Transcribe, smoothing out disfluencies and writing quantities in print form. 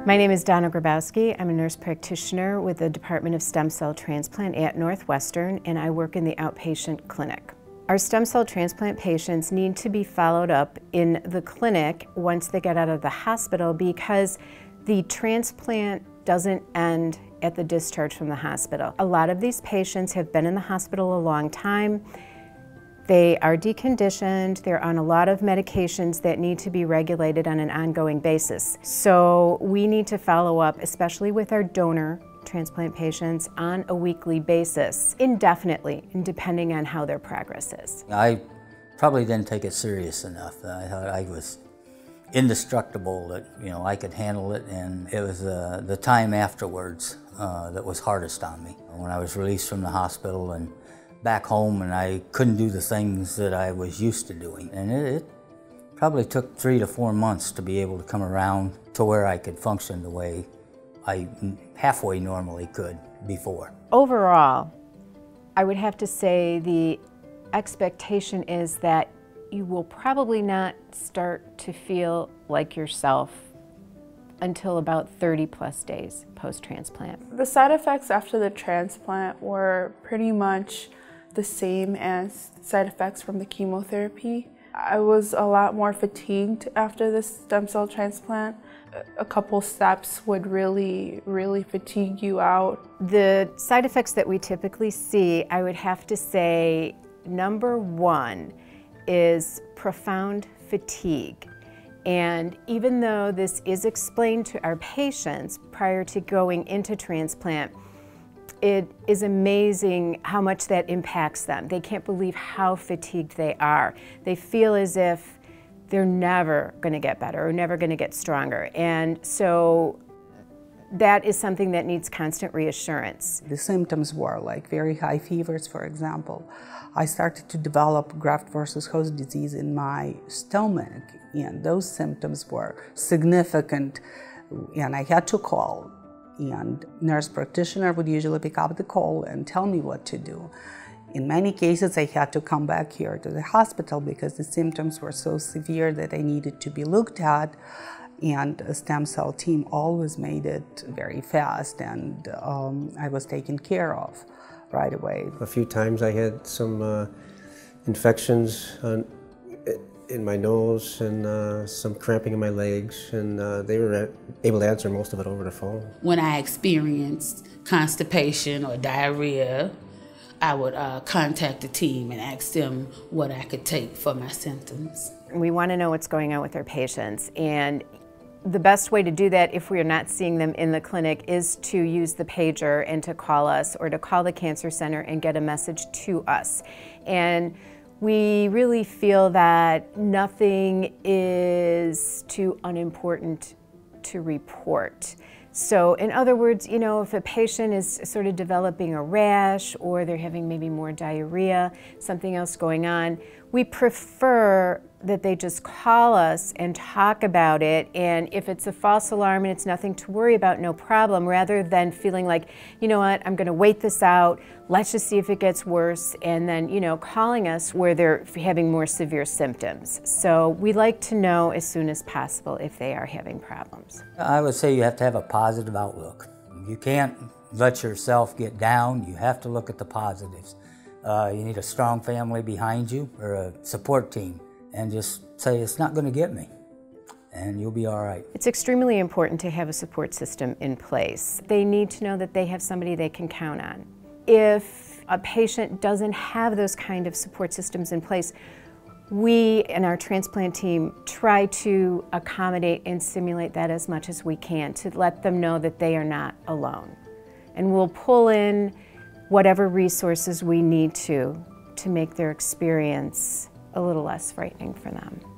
My name is Donna Grabowski. I'm a nurse practitioner with the Department of Stem Cell Transplant at Northwestern, and I work in the outpatient clinic. Our stem cell transplant patients need to be followed up in the clinic once they get out of the hospital because the transplant doesn't end at the discharge from the hospital. A lot of these patients have been in the hospital a long time. They are deconditioned, they're on a lot of medications that need to be regulated on an ongoing basis. So we need to follow up, especially with our donor transplant patients, on a weekly basis, indefinitely, and depending on how their progress is. I probably didn't take it serious enough. I thought I was indestructible, that I could handle it, and it was the time afterwards that was hardest on me. When I was released from the hospital and back home, and I couldn't do the things that I was used to doing. And it probably took 3 to 4 months to be able to come around to where I could function the way I halfway normally could before. Overall, I would have to say the expectation is that you will probably not start to feel like yourself until about 30+ days post-transplant. The side effects after the transplant were pretty much the same as side effects from the chemotherapy. I was a lot more fatigued after the stem cell transplant. A couple steps would really fatigue you out. The side effects that we typically see, I would have to say, number one is profound fatigue. And even though this is explained to our patients prior to going into transplant, it is amazing how much that impacts them. They can't believe how fatigued they are. They feel as if they're never going to get better or never going to get stronger. And so that is something that needs constant reassurance. The symptoms were like very high fevers, for example. I started to develop graft versus host disease in my stomach, and those symptoms were significant, and I had to call. And nurse practitioner would usually pick up the call and tell me what to do. In many cases, I had to come back here to the hospital because the symptoms were so severe that I needed to be looked at. And a stem cell team always made it very fast, and I was taken care of right away. A few times I had some infections in my nose and some cramping in my legs, and they were able to answer most of it over the phone. When I experienced constipation or diarrhea, I would contact the team and ask them what I could take for my symptoms. We want to know what's going on with our patients, and the best way to do that if we are not seeing them in the clinic is to use the pager and to call us or to call the Cancer Center and get a message to us. And we really feel that nothing is too unimportant to report. So in other words, if a patient is sort of developing a rash or they're having maybe more diarrhea, something else going on, we prefer that they just call us and talk about it, and if it's a false alarm and it's nothing to worry about, no problem, rather than feeling like, you know what, I'm gonna wait this out, let's just see if it gets worse, and then, calling us where they're having more severe symptoms. So we like to know as soon as possible if they are having problems. I would say you have to have a positive outlook. You can't let yourself get down. You have to look at the positives. You need a strong family behind you or a support team, and just say, it's not going to get me, and you'll be all right. It's extremely important to have a support system in place. They need to know that they have somebody they can count on. If a patient doesn't have those kind of support systems in place, we and our transplant team try to accommodate and simulate that as much as we can to let them know that they are not alone. And we'll pull in whatever resources we need to make their experience a little less frightening for them.